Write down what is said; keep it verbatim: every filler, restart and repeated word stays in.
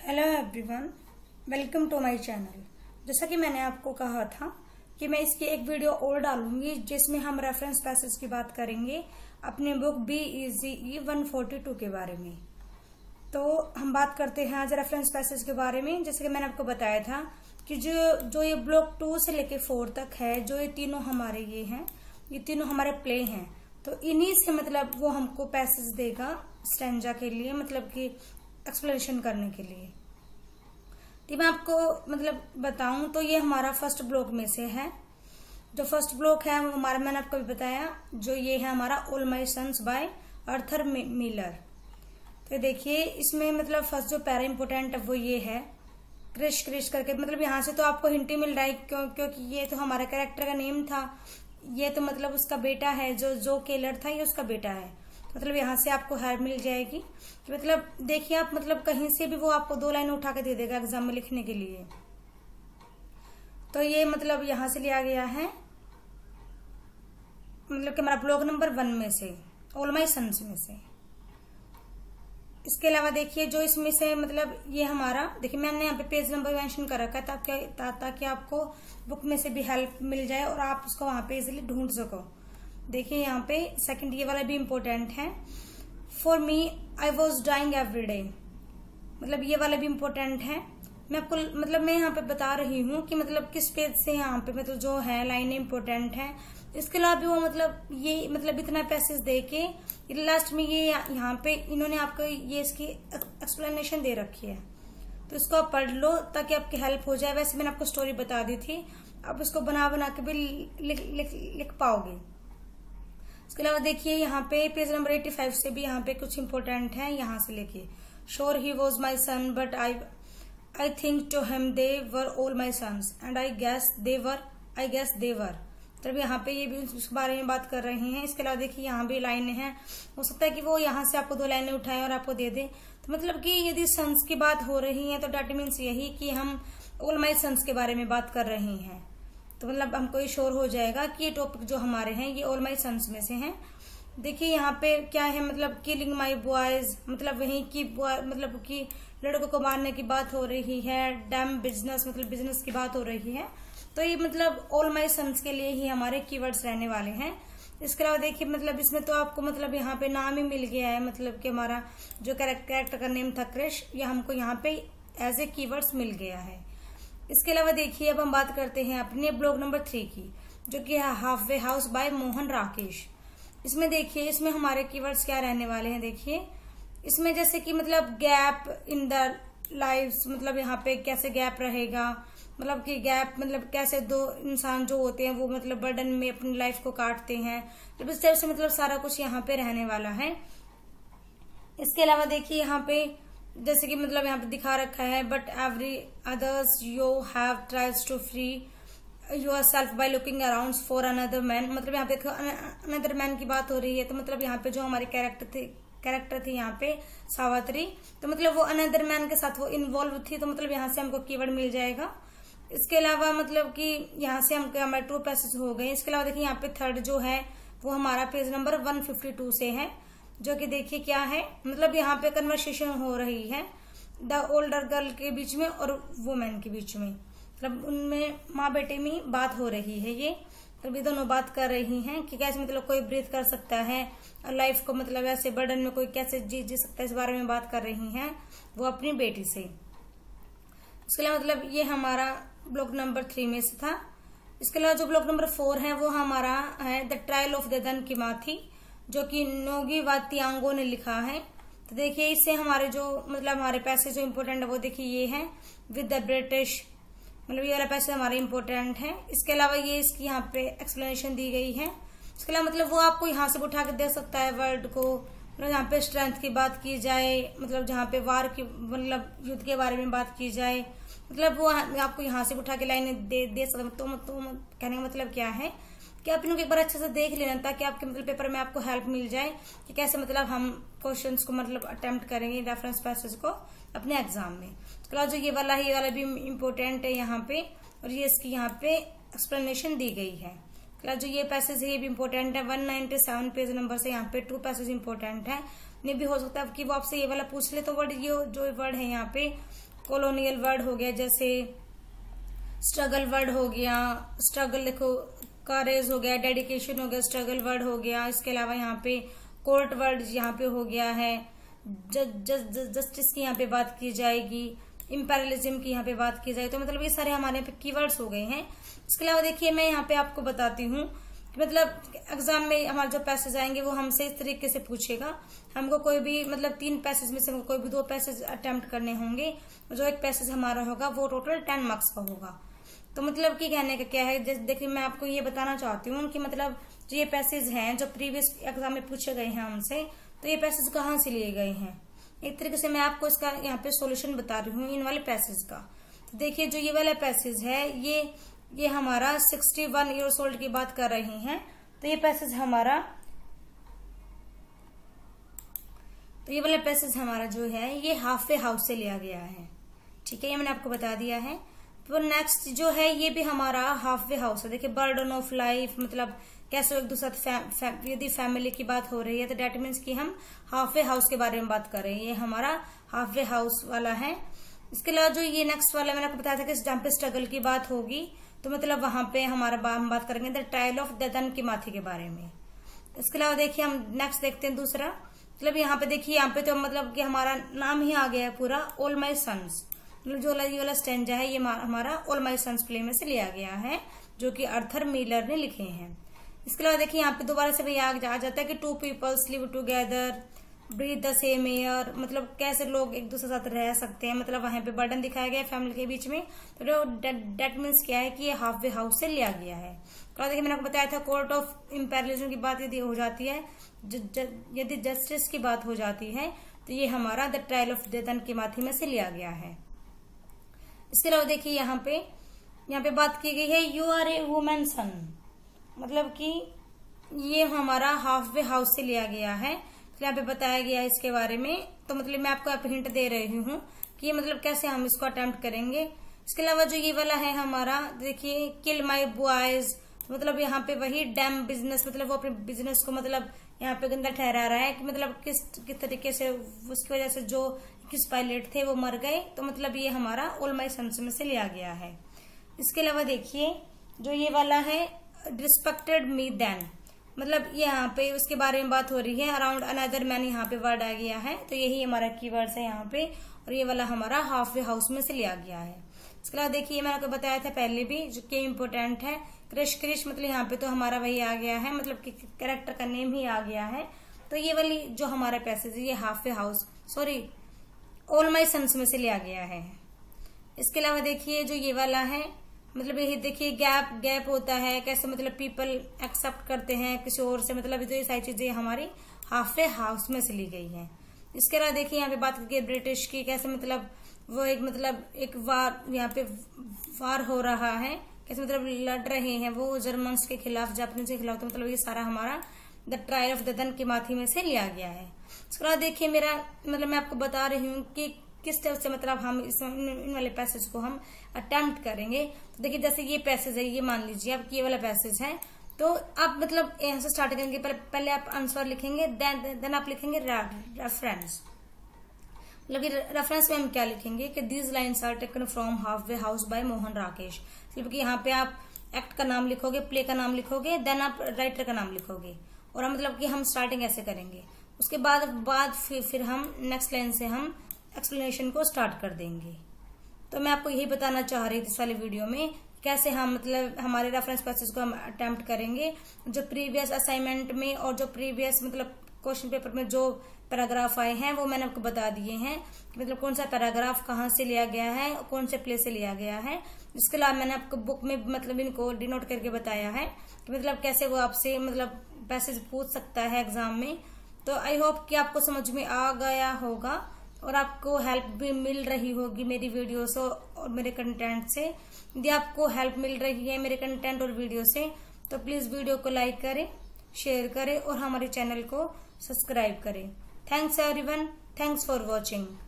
Hello everyone, welcome to my channel. जैसा कि मैंने आपको कहा था कि मैं इसकी एक वीडियो और डालूंगी जिसमें हम रेफरेंस पैसेज की बात करेंगे अपनी book B E G E one forty two के बारे में। तो हम बात करते हैं आज रेफरेंस पैसेज के बारे में। जैसे कि मैंने आपको बताया था कि जो जो ये ब्लॉक टू से लेके फोर तक है, जो ये तीनों हमारे ये हैं, ये तीनों हमारे प्ले हैं, तो इन्हीं से मतलब वो हमको पैसेज देगा स्टैंजा के लिए, मतलब कि एक्सप्लेनेशन करने के लिए। तो मैं आपको मतलब बताऊं तो ये हमारा फर्स्ट ब्लॉक में से है। जो फर्स्ट ब्लॉक है वो हमारा, मैंने आपको भी बताया, जो ये है हमारा All My Sons by Arthur Miller. तो देखिए इसमें मतलब फर्स्ट जो पैरा इंपोर्टेंट है वो ये है क्रिश क्रिश करके, मतलब यहाँ से तो आपको हिंट ही मिल रहा है क्यों क्योंकि ये तो हमारा कैरेक्टर का नेम था। ये तो मतलब उसका बेटा है, जो जो केलर था ये उसका बेटा है। मतलब यहाँ से आपको हेल्प मिल जाएगी कि मतलब देखिए आप मतलब कहीं से भी वो आपको दो लाइन उठा के दे देगा एग्जाम में लिखने के लिए। तो ये मतलब यहाँ से लिया गया है, मतलब कि हमारा ब्लॉक नंबर वन में से, ऑल माय सन्स में से। इसके अलावा देखिए जो इसमें से मतलब ये हमारा, देखिए मैंने यहाँ पे पेज नंबर मेंशन कर रखा है ताकि ता, ताकि आपको बुक में से भी हेल्प मिल जाए और आप उसको वहां पे इजिली ढूंढ सको। देखिए यहाँ पे सेकंड ये वाला भी इम्पोर्टेंट है, for me I was dying every day, मतलब ये वाला भी इम्पोर्टेंट है। मैं आपको मतलब मैं यहाँ पे बता रही हूँ कि मतलब किस पेज से यहाँ पे मतलब जो है लाइन इम्पोर्टेंट है। इसके अलावा भी वो मतलब ये मतलब इतना पैसेज दे के लास्ट में ये यहाँ पे इन्होंने आपको ये इसकी एक्सप्लेनेशन दे रखी है, तो इसको आप पढ़ लो ताकि आपकी हेल्प हो जाए। वैसे मैंने आपको स्टोरी बता दी थी, आप इसको बना बना के भी लिख लिख लिख पाओगे। इसके अलावा देखिए यहाँ पे पेज नंबर एटी फाइव से भी यहाँ पे कुछ इम्पोर्टेंट है, यहाँ से लेके sure he was my son but I I think to him they were all my sons and I guess they were I guess they were. तब यहाँ पे ये भी उसके बारे में बात कर रहे हैं। इसके अलावा देखिए यहाँ भी लाइनें हैं, हो सकता है कि वो यहाँ से आपको दो लाइनें उठाएं और आपको दे दे। तो मतलब कि यदि सन्स की बात हो रही है तो डेट मीन्स यही कि हम ऑल माई सन्स के बारे में बात कर रहे हैं। तो मतलब हमको ये श्योर हो जाएगा कि ये टॉपिक जो हमारे हैं ये ऑल माई सन्स में से हैं। देखिए यहाँ पे क्या है, मतलब किलिंग माई बॉयज, मतलब वही की मतलब कि लड़कों को मारने की बात हो रही है। डैम बिजनेस, मतलब बिजनेस की बात हो रही है। तो ये मतलब ऑल माई सन्स के लिए ही हमारे कीवर्ड्स रहने वाले हैं। इसके अलावा देखिए मतलब इसमें तो आपको मतलब यहाँ पे नाम ही मिल गया है, मतलब कि हमारा जो कैरेक्टर का नेम था क्रिश, ये हमको यहाँ पे एज ए कीवर्ड्स मिल गया है। इसके अलावा देखिए अब हम बात करते हैं अपने ब्लॉग नंबर थ्री की, जो कि है halfway house by Mohan Rakesh. इसमें देखिए इसमें हमारे कीवर्ड्स क्या रहने वाले हैं। देखिए इसमें जैसे कि मतलब गैप इन द लाइव्स, मतलब यहाँ पे कैसे गैप रहेगा, मतलब कि गैप मतलब कैसे दो इंसान जो होते हैं वो मतलब बर्डन में अपनी लाइफ को काटते हैं। तो इस तरह से मतलब सारा कुछ यहाँ पे रहने वाला है। इसके अलावा देखिए यहाँ पे जैसे कि मतलब यहाँ पे दिखा रखा है, but every others you have tries to free yourself by looking around for another man. मतलब यहाँ पे देखो अनदर मैन की बात हो रही है, तो मतलब यहाँ पे जो हमारे कैरेक्टर थे कैरेक्टर थी यहाँ पे सावित्री, तो मतलब वो अनदर मैन के साथ वो इन्वॉल्व थी, तो मतलब यहाँ से हमको कीवर्ड मिल जाएगा। इसके अलावा मतलब कि यहाँ से हमको हमारे टू पैसेज हो गए। इसके अलावा देखिए यहाँ पे थर्ड जो है वो हमारा page number one fifty two से है, जो कि देखिए क्या है, मतलब यहाँ पे कन्वर्सेशन हो रही है द ओल्डर गर्ल के बीच में और वुमेन के बीच में, मतलब उनमें माँ बेटे में बात हो रही है। ये मतलब ये दोनों बात कर रही हैं कि कैसे मतलब कोई ब्रीथ कर सकता है और लाइफ को मतलब ऐसे बर्डन में कोई कैसे जी जी सकता है, इस बारे में बात कर रही हैं वो अपनी बेटी से। इसके अलावा मतलब ये हमारा ब्लॉक नंबर थ्री में से था। इसके अलावा जो ब्लॉक नंबर फोर है वो हमारा है the trial of Dedan Kimathi, जो कि नोगी वातियांगो ने लिखा है। तो देखिए इससे हमारे जो मतलब हमारे पैसे जो इम्पोर्टेंट है वो देखिए ये है विद द ब्रिटिश, मतलब ये वाला पैसे हमारे इम्पोर्टेंट है। इसके अलावा ये इसकी यहाँ पे एक्सप्लेनेशन दी गई है। इसके अलावा मतलब वो आपको यहाँ से उठा के दे सकता है वर्ड को, मतलब यहाँ पे स्ट्रेंथ की बात की जाए, मतलब जहाँ पे वार की मतलब युद्ध के बारे में बात की जाए, मतलब वो आपको यहाँ से उठा के लाइन दे दे सकता। तो, तो कहने का मतलब क्या है कि आप इनको एक बार अच्छे से देख लेना ताकि आपके मतलब पेपर में आपको हेल्प मिल जाए कि कैसे मतलब हम क्वेश्चंस को मतलब अटेम्प्ट करेंगे रेफरेंस पैसेज को अपने एग्जाम में। तो जो ये वाला है ये वाला भी इम्पोर्टेंट है यहाँ पे, और ये इसकी यहाँ पे एक्सप्लेनेशन दी गई है। जो ये पैसेज है ये भी इम्पोर्टेंट है, one ninety seven page number से यहाँ पे टू पैसेज इम्पोर्टेंट है। मे भी हो सकता है कि वो आपसे ये वाला पूछ ले, तो वर्ड ये जो वर्ड है यहाँ पे कॉलोनियल वर्ड हो गया, जैसे स्ट्रगल वर्ड हो गया, स्ट्रगल देखो करेज हो गया, डेडिकेशन हो गया, स्ट्रगल वर्ड हो गया। इसके अलावा यहाँ पे कोर्ट वर्ड यहाँ पे हो गया है, जस्टिस की यहाँ पे बात की जाएगी, इंपेरियलिज्म की यहाँ पे बात की जाए। तो मतलब ये सारे हमारे यहाँ पे कीवर्ड्स हो गए हैं। इसके अलावा देखिए मैं यहाँ पे आपको बताती हूँ कि मतलब एग्जाम में हमारे जो पैसेज आएंगे वो हमसे इस तरीके से पूछेगा। हमको कोई भी मतलब तीन पैसेज में से हमको कोई भी दो पैसेज अटेम्प्ट करने होंगे, जो एक पैसेज हमारा होगा वो टोटल टेन मार्क्स का होगा। तो मतलब कि कहने का क्या है, देखिए मैं आपको ये बताना चाहती हूँ कि मतलब जो ये पैसेज हैं जो प्रीवियस एग्जाम में पूछे गए हैं हमसे, तो ये पैसेज कहाँ से लिए गए हैं। एक तरीके से मैं आपको इसका यहाँ पे सॉल्यूशन बता रही हूँ इन वाले पैसेज का। तो देखिए जो ये वाला पैसेज है ये ये हमारा सिक्सटी वन ईयर्स ओल्ड की बात कर रहे हैं। तो ये पैसेज हमारा तो ये वाला पैसेज हमारा जो है ये हाफ वे हाउस से लिया गया है। ठीक है, ये मैंने आपको बता दिया है। तो नेक्स्ट जो है ये भी हमारा हाफ वे हाउस है। देखिए बर्डन ऑफ लाइफ, मतलब कैसे एक दूसरे साथ यदि फैमिली की बात हो रही है तो डेट मीन्स कि हम हाफ वे हाउस के बारे में बात कर रहे हैं। ये हमारा हाफ वे हाउस वाला है। इसके अलावा जो ये नेक्स्ट वाला मैंने आपको बताया था कि जहाँ पे स्ट्रगल की बात होगी तो मतलब वहां पे हमारा बा, हम बात करेंगे द ट्रायल ऑफ ददन की माथी के बारे में। इसके अलावा देखिए हम नेक्स्ट देखते हैं दूसरा, मतलब यहाँ पे देखिए यहाँ पे तो मतलब कि हमारा नाम ही आ गया है पूरा, ऑल माई सन्स। मतलब जो ये वाला स्टैंजा है ये हमारा ऑल माई सन्स प्ले में से लिया गया है, जो कि आर्थर मिलर ने लिखे हैं। इसके अलावा देखिए यहाँ पे दोबारा से भैया आ जाता है कि two peoples live together breathe the same air, मतलब कैसे लोग एक दूसरे साथ रह सकते हैं। मतलब वहां पे बर्डन दिखाया गया है फैमिली के बीच में। तो डेट मीन्स क्या है कि ये हाफ वे हाउस से लिया गया है। तो देखिए मैंने आपको बताया था कोर्ट ऑफ इंपेरियलिज्म की बात यदि हो जाती है, यदि जस्टिस की बात हो जाती है तो ये हमारा द ट्रायल ऑफ ददन की माथी में से लिया गया है। इसके अलावा देखिए यहाँ पे यहाँ पे बात की गई है you are a women son, मतलब कि ये हमारा हाफ वे हाउस से लिया गया है। तो यहाँ पे बताया गया है इसके बारे में। तो मतलब मैं आपको यहाँ पे हिंट दे रही हूँ कि मतलब कैसे हम इसको अटेम्प्ट करेंगे। इसके अलावा जो ये वाला है हमारा देखिए किल माई बॉयज, मतलब यहाँ पे वही डैम बिजनेस, मतलब वो अपने बिजनेस को मतलब यहाँ पे गंदा ठहरा रहा है कि मतलब किस किस तरीके से उसकी वजह से जो किस पायलट थे वो मर गए। तो मतलब ये हमारा ऑल माई सन्स में से लिया गया है। इसके अलावा देखिए जो ये वाला है रिस्पेक्टेड मी देन, मतलब यहाँ पे उसके बारे में बात हो रही है। अराउंड अनदर मैन यहाँ पे वर्ड आ गया है, तो यही हमारा कीवर्ड्स है यहाँ पे। और ये वाला हमारा हाफ वे हाउस में से लिया गया है। इसके अलावा देखिए मैंने आपको बताया था पहले भी जो कि इम्पोर्टेंट है क्रिश क्रिश, मतलब यहाँ पे तो हमारा वही आ गया है, मतलब कि कैरेक्टर का नेम ही आ गया है। तो ये वाली जो हमारा पैसेज है ये halfway house sorry all my sons में से लिया गया है। इसके अलावा देखिए जो ये वाला है, मतलब यही देखिए गैप गैप होता है, कैसे मतलब पीपल एक्सेप्ट करते हैं किसी और से, मतलब तो ये सारी चीजें हमारी हाफ वे हाउस में से ली गई है। इसके अलावा देखिए यहाँ पे बात करके ब्रिटिश की, कैसे मतलब वो एक मतलब एक वार यहाँ पे वार हो रहा है, कैसे मतलब लड़ रहे हैं वो जर्मन्स के खिलाफ, जापानीज के खिलाफ। तो मतलब ये सारा हमारा द ट्रायल ऑफ ददन की माथी में से लिया गया है। इसके बाद देखिए मेरा मतलब मैं आपको बता रही हूँ कि किस तरह से मतलब हम इस इन वाले पैसेज को हम अटेम्प्ट करेंगे। तो देखिए जैसे ये पैसेज है, ये मान लीजिए आप ये वाला पैसेज है, तो आप मतलब यहाँ से स्टार्ट करेंगे, पहले पहले आप आंसर लिखेंगे, देन देन आप लिखेंगे रेफरेंस। मतलब कि रेफरेंस में हम क्या लिखेंगे कि these lines are taken from halfway house by Mohan Rakesh. मतलब कि यहाँ पे आप एक्ट का नाम लिखोगे, प्ले का नाम लिखोगे, देन आप राइटर का नाम लिखोगे, और हम मतलब कि हम स्टार्टिंग ऐसे करेंगे। उसके बाद बाद फिर, फिर हम नेक्स्ट लाइन से हम एक्सप्लेनेशन को स्टार्ट कर देंगे। तो मैं आपको यही बताना चाह रही थी इस वाले वीडियो में कैसे हम मतलब हमारे रेफरेंस पैसेज को हम अटेम्प्ट करेंगे। जो प्रीवियस असाइनमेंट में और जो प्रीवियस मतलब क्वेश्चन पेपर में जो पैराग्राफ आए हैं वो मैंने आपको बता दिए हैं कि मतलब कौन सा पैराग्राफ कहाँ से लिया गया है, कौन से प्लेस से लिया गया है। इसके अलावा मैंने आपको बुक में मतलब इनको डिनोट करके बताया है कि मतलब कैसे वो आपसे मतलब पैसेज पूछ सकता है एग्जाम में। तो आई होप कि आपको समझ में आ गया होगा और आपको हेल्प भी मिल रही होगी मेरी वीडियो से और मेरे कंटेंट से। यदि आपको हेल्प मिल रही है मेरे कंटेंट और वीडियो से तो प्लीज वीडियो को लाइक करें, शेयर करें और हमारे चैनल को सब्सक्राइब करें। Thanks everyone, thanks for watching.